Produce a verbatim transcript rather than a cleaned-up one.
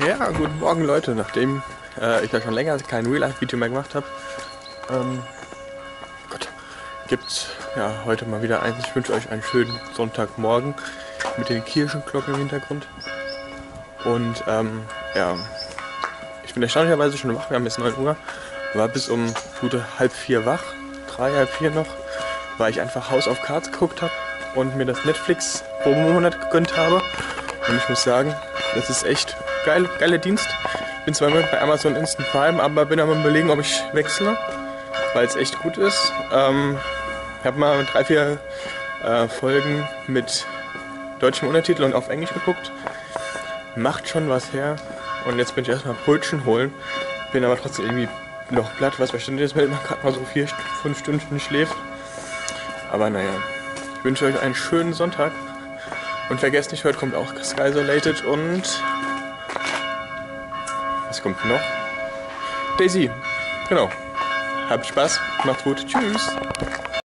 Ja, guten Morgen Leute, nachdem äh, ich ja schon länger kein Real-Life-Video mehr gemacht habe, ähm, Gott, gibt's ja heute mal wieder eins. Ich wünsche euch einen schönen Sonntagmorgen mit den Kirchenglocken im Hintergrund. Und ähm, ja, ich bin erstaunlicherweise schon wach, wir haben jetzt neun Uhr, war bis um gute halb vier wach, drei, halb vier noch, weil ich einfach House of Cards geguckt habe und mir das Netflix pro Monat gegönnt habe. Und ich muss sagen, das ist echt geil, geiler Dienst. Bin zwar immer bei Amazon Instant Prime, aber bin am überlegen, ob ich wechsle, weil es echt gut ist. Ähm, ich habe mal drei, vier äh, Folgen mit deutschem Untertitel und auf Englisch geguckt. Macht schon was her. Und jetzt bin ich erstmal Brötchen holen. Bin aber trotzdem irgendwie noch platt, was verständlich ist, wenn man gerade mal so vier, fünf Stunden schläft. Aber naja, ich wünsche euch einen schönen Sonntag. Und vergesst nicht, heute kommt auch Skysolated und... Was kommt noch? Daisy. Genau. Habt Spaß, macht's gut. Tschüss.